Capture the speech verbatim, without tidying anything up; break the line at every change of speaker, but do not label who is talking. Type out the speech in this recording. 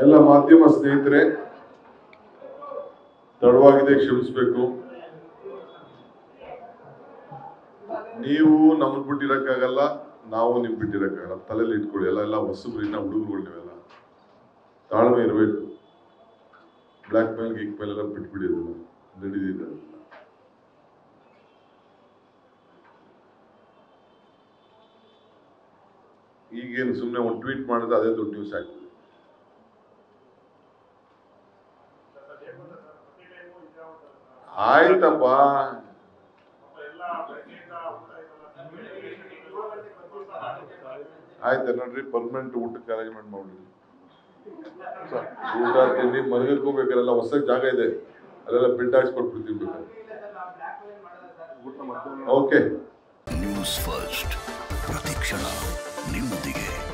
ಎಲ್ಲ ಮಾಧ್ಯಮ ಸ್ನೇಹಿತರೆ, ತಡವಾಗಿದೆ, ಕ್ಷಮಿಸಬೇಕು. ನೀವು ನಮ್ಮನ್ನು ಬಿಟ್ಟಿರಕ್ಕಾಗಲ್ಲ, ನಾವು ನಿಮ್ ಬಿಟ್ಟಿರಕ್ಕಾಗಲ್ಲ. ತಲೆಯಲ್ಲಿ ಇಟ್ಕೊಳ್ಳಿ. ಎಲ್ಲ ಎಲ್ಲ ಹೊಸಬ್ರಿನ ಹುಡುಗರುಗಳು ನೀವೆಲ್ಲ ತಾಳ್ಮೆ ಇರಬೇಕು. ಬ್ಲ್ಯಾಕ್ ಮೇಲ್ ಗೀಕ್ ಮೇಲ್ ಎಲ್ಲ ಬಿಟ್ಬಿಡಿ, ಅದನ್ನ ನಡೀದಿದೆ. ಈಗೇನು ಸುಮ್ಮನೆ ಒಂದು ಟ್ವೀಟ್ ಮಾಡಿದ್ರೆ ಅದೇ ದೊಡ್ಡ ನ್ಯೂಸ್ ಆಗ್ತದೆ. ಆಯ್ತಪ್ಪ, ಆಯ್ತು ನೋಡ್ರಿ, ಪರ್ಮನೆಂಟ್ ಊಟಕ್ಕೆ ಅರೇಂಜ್ಮೆಂಟ್ ಮಾಡ್ಬಿಡಿ. ಊಟ ತಿಂಡಿ ಮಲಗಕ್ಕೂ ಬೇಕಾರೆಲ್ಲ ಹೊಸ ಜಾಗ ಇದೆ, ಅಲ್ಲೆಲ್ಲ ಬೆಡ್ ಹಾಕ್ಸ್ಕೊಟ್ಬಿಡ್ತೀವಿ ಬೇಕಾದ್ರೆ. ಓಕೆ.
ನ್ಯೂಸ್ ಫಸ್ಟ್, ಪ್ರತಿಕ್ಷಣ ನಿಮ್ಮೊಂದಿಗೆ.